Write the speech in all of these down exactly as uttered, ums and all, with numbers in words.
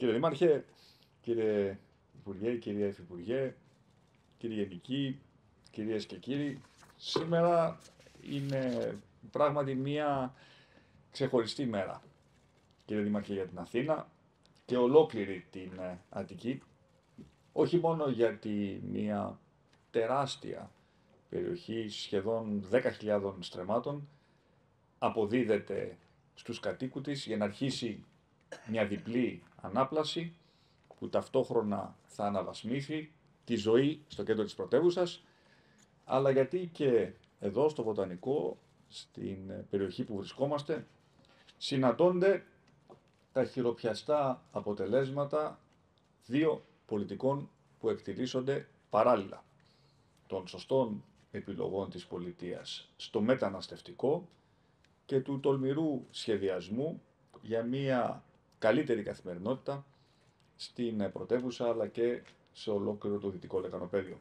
Κύριε Δήμαρχε, κύριε Υπουργέ, κυρία Υφυπουργέ, κύριοι Γενικοί, κυρίες και κύριοι, σήμερα είναι πράγματι μία ξεχωριστή μέρα, κύριε Δήμαρχε, για την Αθήνα και ολόκληρη την Αττική, όχι μόνο γιατί μία τεράστια περιοχή σχεδόν δέκα χιλιάδων στρεμμάτων αποδίδεται στους κατοίκους της για να αρχίσει μια διπλή ανάπλαση που ταυτόχρονα θα αναβασμίσει τη ζωή στο κέντρο της πρωτεύουσας, αλλά γιατί και εδώ στο Βοτανικό, στην περιοχή που βρισκόμαστε, συναντώνται τα χειροπιαστά αποτελέσματα δύο πολιτικών που εκτιλήσονται παράλληλα. Των σωστών επιλογών της πολιτείας στο μεταναστευτικό και του τολμηρού σχεδιασμού για μια καλύτερη καθημερινότητα στην πρωτεύουσα αλλά και σε ολόκληρο το Δυτικό Λεκανοπέδιο.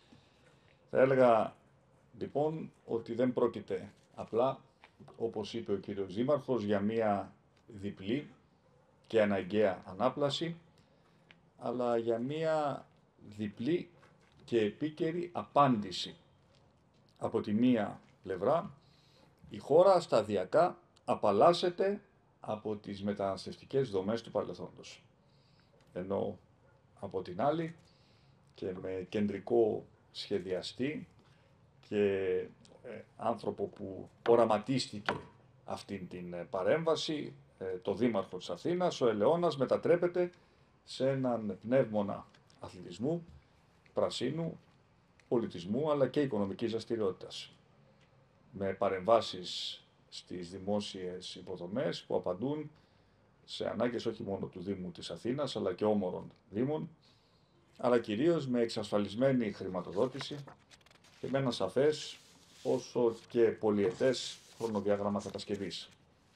Θα έλεγα λοιπόν ότι δεν πρόκειται απλά, όπως είπε ο κύριος Δήμαρχος, για μια διπλή και αναγκαία ανάπλαση, αλλά για μια διπλή και επίκαιρη απάντηση. Από τη μία πλευρά, η χώρα σταδιακά απαλλάσσεται από τις μεταναστευτικές δομές του παρελθόντος. Ενώ από την άλλη και με κεντρικό σχεδιαστή και ε, άνθρωπο που οραματίστηκε αυτήν την ε, παρέμβαση, ε, το Δήμαρχο της Αθήνας, ο Ελαιώνας μετατρέπεται σε έναν πνεύμονα αθλητισμού, πρασίνου, πολιτισμού αλλά και οικονομικής δραστηριότητας. Με παρεμβάσεις στις δημόσιες υποδομές που απαντούν σε ανάγκες όχι μόνο του Δήμου της Αθήνας αλλά και όμορων δήμων, αλλά κυρίως με εξασφαλισμένη χρηματοδότηση και με ένα σαφές όσο και πολυετές χρονοδιάγραμμα κατασκευής.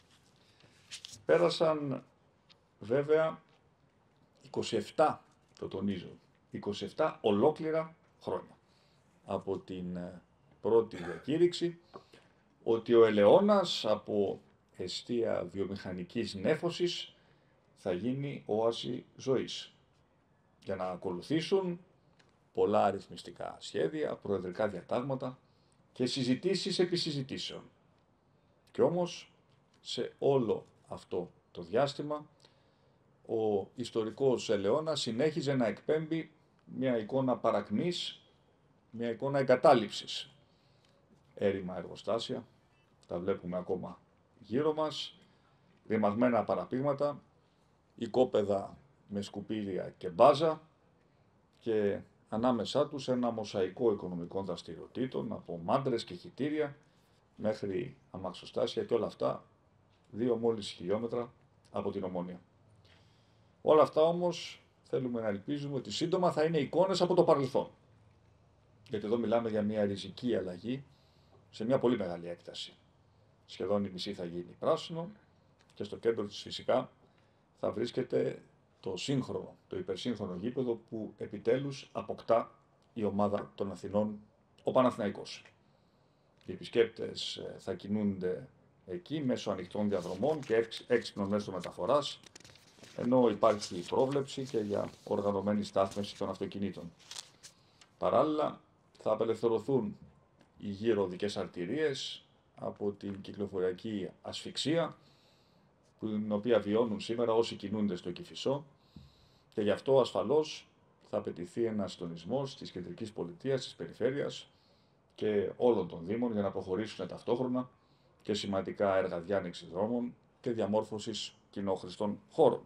Πέρασαν βέβαια είκοσι επτά, το τονίζω, είκοσι επτά ολόκληρα χρόνια από την πρώτη διακήρυξη ότι ο Ελαιώνας από εστία βιομηχανικής νέφωσης θα γίνει όαση ζωής. Για να ακολουθήσουν πολλά αριθμιστικά σχέδια, προεδρικά διατάγματα και συζητήσεις επί συζητήσεων. Και όμως σε όλο αυτό το διάστημα ο ιστορικός Ελαιώνας συνέχιζε να εκπέμπει μια εικόνα παρακμής, μια εικόνα εγκατάλειψης. Έρημα εργοστάσια, τα βλέπουμε ακόμα γύρω μας, ρημαγμένα παραπήγματα, οικόπεδα με σκουπίδια και μπάζα και ανάμεσά τους ένα μοσαϊκό οικονομικών δραστηριοτήτων από μάντρες και χυτήρια μέχρι αμαξοστάσια και όλα αυτά δύο μόλις χιλιόμετρα από την Ομόνια. Όλα αυτά όμως θέλουμε να ελπίζουμε ότι σύντομα θα είναι εικόνες από το παρελθόν. Γιατί εδώ μιλάμε για μια ριζική αλλαγή σε μια πολύ μεγάλη έκταση. Σχεδόν η μισή θα γίνει πράσινο και στο κέντρο της φυσικά θα βρίσκεται το σύγχρονο, το υπερσύγχρονο γήπεδο που επιτέλους αποκτά η ομάδα των Αθηνών, ο Παναθηναϊκός. Οι επισκέπτες θα κινούνται εκεί μέσω ανοιχτών διαδρομών και έξυπνων μέσων μεταφοράς, ενώ υπάρχει πρόβλεψη και για οργανωμένη στάθμευση των αυτοκινήτων. Παράλληλα θα απελευθερωθούν οι γύρω οδικές αρτηρίες από την κυκλοφοριακή ασφυξία, την οποία βιώνουν σήμερα όσοι κινούνται στο Κηφισό, και γι' αυτό ασφαλώς θα απαιτηθεί ένας συντονισμός της κεντρικής πολιτείας, της περιφέρειας και όλων των δήμων για να προχωρήσουν ταυτόχρονα και σημαντικά έργα διάνοιξης δρόμων και διαμόρφωσης κοινόχρηστων χώρων.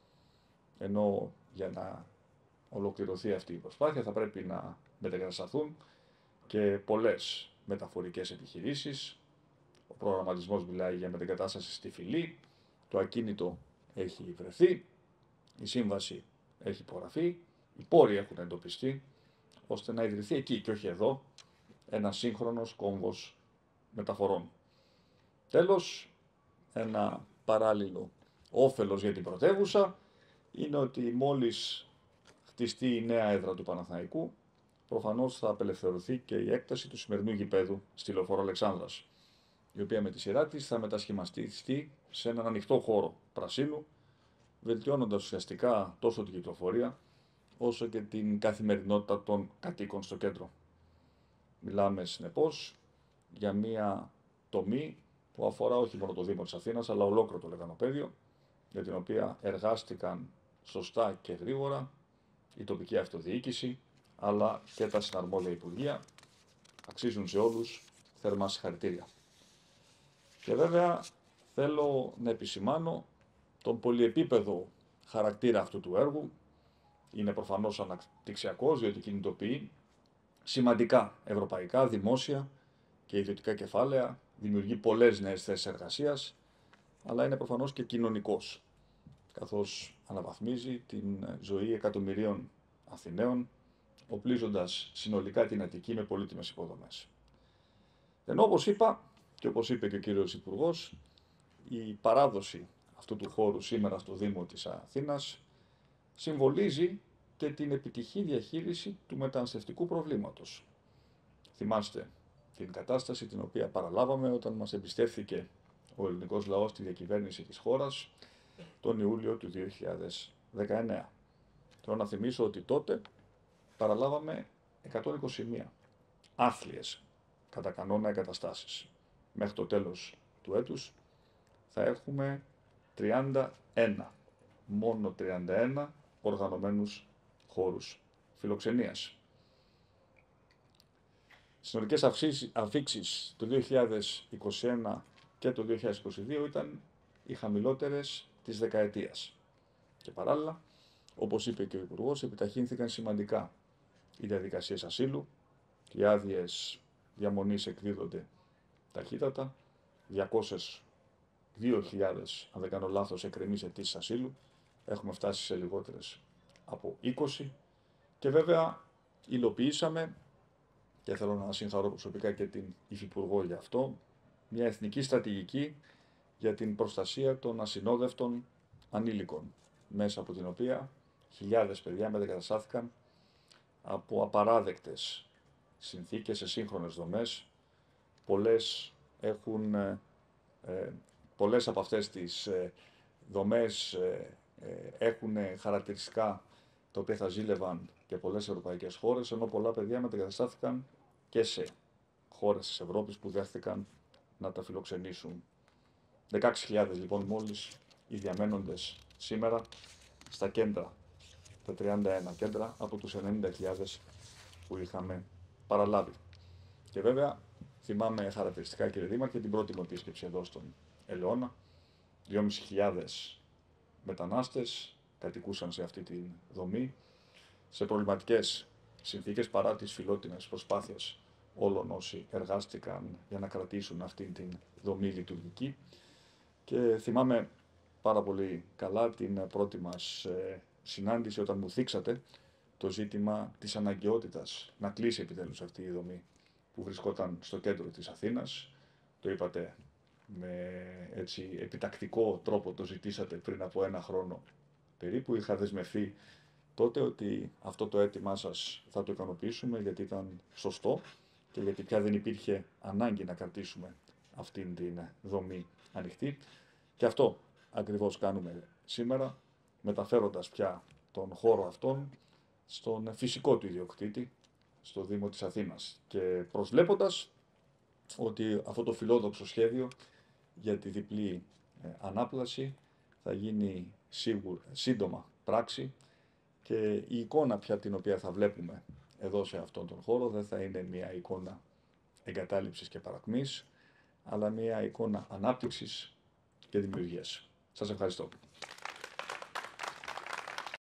Ενώ για να ολοκληρωθεί αυτή η προσπάθεια θα πρέπει να μετεγκατασταθούν και πολλές μεταφορικές επιχειρήσεις. Ο προγραμματισμός μιλάει για μετεγκατάσταση στη Φυλή, το ακίνητο έχει βρεθεί, η σύμβαση έχει υπογραφεί, οι πόροι έχουν εντοπιστεί, ώστε να ιδρυθεί εκεί και όχι εδώ ένας σύγχρονος κόμβος μεταφορών. Τέλος, ένα παράλληλο όφελος για την πρωτεύουσα είναι ότι μόλις χτιστεί η νέα έδρα του Παναθηναϊκού, προφανώς θα απελευθερωθεί και η έκταση του σημερινού γηπέδου στη Λεωφόρο Αλεξάνδρας, η οποία με τη σειρά της θα μετασχηματιστεί σε έναν ανοιχτό χώρο πρασίνου, βελτιώνοντας ουσιαστικά τόσο την κυκλοφορία, όσο και την καθημερινότητα των κατοίκων στο κέντρο. Μιλάμε συνεπώς για μία τομή που αφορά όχι μόνο το Δήμο της Αθήνας, αλλά ολόκληρο το Λεκανοπαίδιο, για την οποία εργάστηκαν σωστά και γρήγορα η τοπική αυτοδιοίκηση, αλλά και τα συναρμόδια υπουργεία. Αξίζουν σε όλους θερμά συγχαρητήρια. Και βέβαια θέλω να επισημάνω τον πολυεπίπεδο χαρακτήρα αυτού του έργου. Είναι προφανώς αναπτυξιακός, διότι κινητοποιεί σημαντικά ευρωπαϊκά, δημόσια και ιδιωτικά κεφάλαια, δημιουργεί πολλές νέες θέσεις εργασίας, αλλά είναι προφανώς και κοινωνικός, καθώς αναβαθμίζει την ζωή εκατομμυρίων Αθηναίων, οπλίζοντας συνολικά την Αττική με πολύτιμες υποδομές. Ενώ όπως είπα, και όπως είπε και ο κύριος Υπουργός, η παράδοση αυτού του χώρου σήμερα στο Δήμο της Αθήνας συμβολίζει και την επιτυχή διαχείριση του μεταναστευτικού προβλήματος. Θυμάστε την κατάσταση την οποία παραλάβαμε όταν μας εμπιστεύθηκε ο ελληνικός λαός στη διακυβέρνηση της χώρας τον Ιούλιο του δύο χιλιάδες δεκαεννέα. Θέλω να θυμίσω ότι τότε παραλάβαμε εκατόν είκοσι μία άθλιες κατά κανόνα εγκαταστάσεις. Μέχρι το τέλος του έτους θα έχουμε τριάντα ένα, μόνο τριάντα ένα οργανωμένους χώρους φιλοξενίας. Συνολικές αφήξεις το δύο χιλιάδες είκοσι ένα και το δύο χιλιάδες είκοσι δύο ήταν οι χαμηλότερες της δεκαετίας. Και παράλληλα, όπως είπε και ο Υπουργός, επιταχύνθηκαν σημαντικά οι διαδικασίες ασύλου, οι άδειες διαμονής εκδίδονται ταχύτατα, διακόσιες δύο χιλιάδες, αν δεν κάνω λάθος, εκκρεμείς αιτήσεις ασύλου, έχουμε φτάσει σε λιγότερες από είκοσι και βέβαια υλοποιήσαμε, και θέλω να συγχαρώ προσωπικά και την Υφυπουργό για αυτό, μια εθνική στρατηγική για την προστασία των ασυνόδευτων ανήλικων, μέσα από την οποία χιλιάδες παιδιά μετεγκαταστάθηκαν από απαράδεκτες συνθήκες σε σύγχρονες δομές. Πολλές έχουν, ε, πολλές από αυτές τις ε, δομές ε, ε, έχουν χαρακτηριστικά τα οποία θα ζήλευαν και πολλές ευρωπαϊκές χώρες, ενώ πολλά παιδιά μετεγκαταστάθηκαν και σε χώρες της Ευρώπης που δέχθηκαν να τα φιλοξενήσουν. δεκαέξι χιλιάδες λοιπόν μόλις οι διαμένοντες σήμερα στα κέντρα, τα τριάντα ένα κέντρα από τους ενενήντα χιλιάδες που είχαμε παραλάβει. Και βέβαια θυμάμαι χαρακτηριστικά, κύριε Δήμαρχε, την πρώτη μου επίσκεψη εδώ στον Ελαιώνα. δυόμισι χιλιάδες μετανάστες κατοικούσαν σε αυτή τη δομή, σε προβληματικές συνθήκες παρά τις φιλότιμες προσπάθειες όλων όσοι εργάστηκαν για να κρατήσουν αυτή την δομή λειτουργική. Και θυμάμαι πάρα πολύ καλά την πρώτη μας ε, συνάντηση όταν μου θίξατε το ζήτημα της αναγκαιότητας να κλείσει επιτέλους αυτή η δομή που βρισκόταν στο κέντρο της Αθήνας. Το είπατε με έτσι επιτακτικό τρόπο, το ζητήσατε πριν από ένα χρόνο περίπου. Είχα δεσμευθεί τότε ότι αυτό το αίτημά σας θα το ικανοποιήσουμε, γιατί ήταν σωστό και γιατί πια δεν υπήρχε ανάγκη να κρατήσουμε αυτήν την δομή ανοιχτή. Και αυτό ακριβώς κάνουμε σήμερα, μεταφέροντας πια τον χώρο αυτόν στον φυσικό του ιδιοκτήτη, στο Δήμο της Αθήνας, και προσβλέποντας ότι αυτό το φιλόδοξο σχέδιο για τη διπλή ε, ανάπλαση θα γίνει σίγουρα, σύντομα πράξη, και η εικόνα πια την οποία θα βλέπουμε εδώ σε αυτόν τον χώρο δεν θα είναι μια εικόνα εγκατάλειψης και παρακμής, αλλά μια εικόνα ανάπτυξης και δημιουργίας. Σας ευχαριστώ.